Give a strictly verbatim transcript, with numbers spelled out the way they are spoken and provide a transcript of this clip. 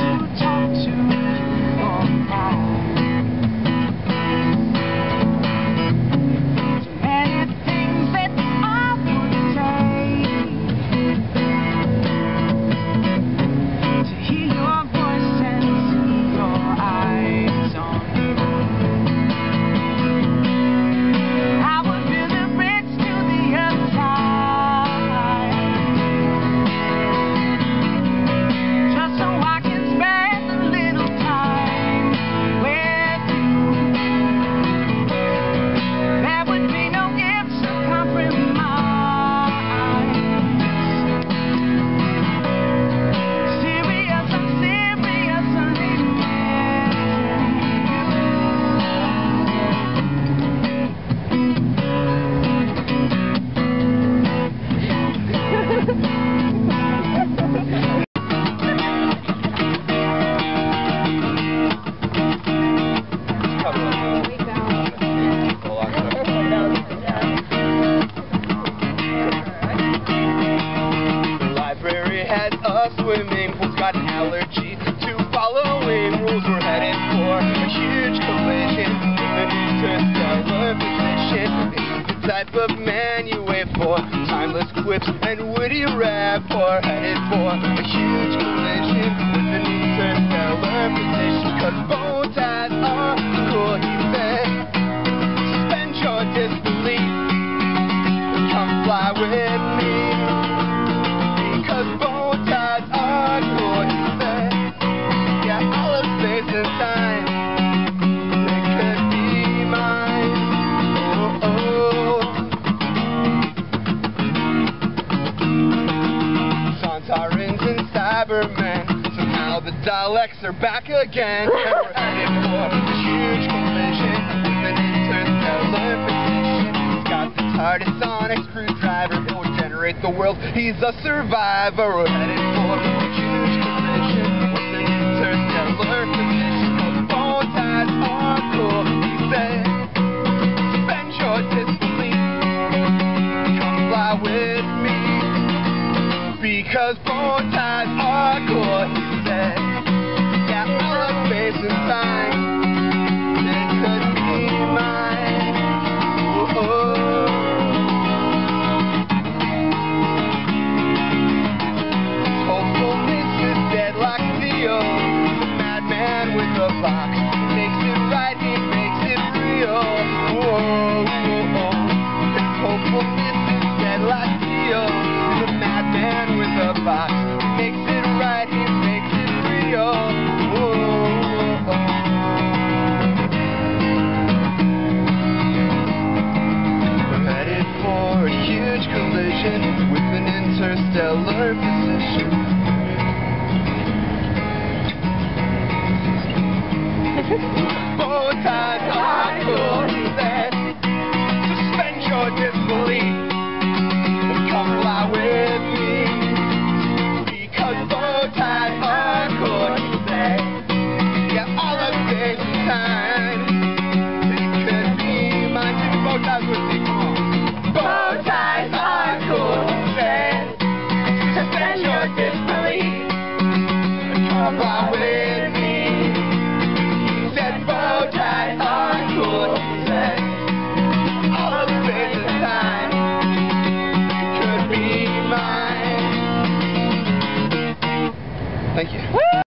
Swimming pool's got an allergy to following rules. We're headed for a huge collision with an interstellar position. It's the type of man you wait for, timeless quips and witty rap. We're headed for a huge collision with an interstellar position. Cause bowties are cool, he said. Suspend your disbelief, come fly with me. Because bowties are cool, he said. Yeah, all of space and time, it could be mine. Oh, oh. Santarans and Cybermen, somehow the Daleks are back again. And we're headed for a huge collision with an interstellar position. He's got the TARDIS on a screwdriver, he'll generate the world, he's a survivor. We're headed for a huge